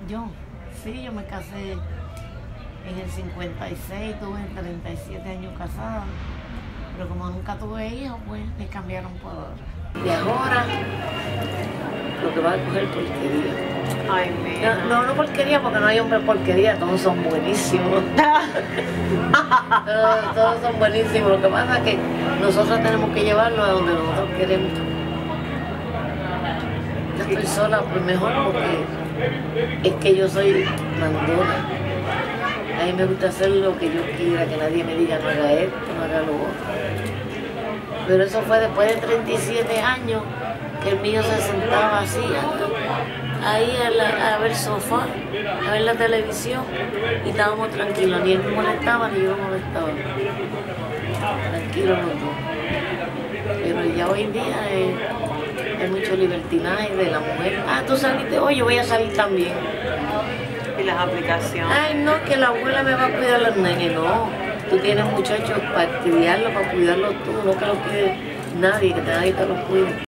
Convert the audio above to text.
Yo, sí, yo me casé en el 56, tuve 37 años casada, pero como nunca tuve hijos, pues me cambiaron por ahora. Y ahora, lo que va a coger porquería. Ay, mira. No porquería, porque no hay hombre porquería, todos son buenísimos. Todos son buenísimos. Lo que pasa es que nosotros tenemos que llevarlo a donde nosotros queremos. Yo estoy sola, pues mejor, porque es que yo soy mandona. A mí me gusta hacer lo que yo quiera, que nadie me diga no haga esto, no haga lo otro. Pero eso fue después de 37 años que el mío se sentaba así, ahí a ver sofá, a ver la televisión, y estábamos tranquilos, ni él me molestaba ni yo me molestaba. Tranquilos los dos. Pero ya hoy en día hay mucho libertinaje de la mujer. Ah, tú saliste hoy, yo voy a salir también. Y las aplicaciones. Ay, no, que la abuela me va a cuidar a los nenes, no. Tú tienes muchachos para criarlos, para cuidarlos tú, no que los cuide nadie, que nadie te los cuide.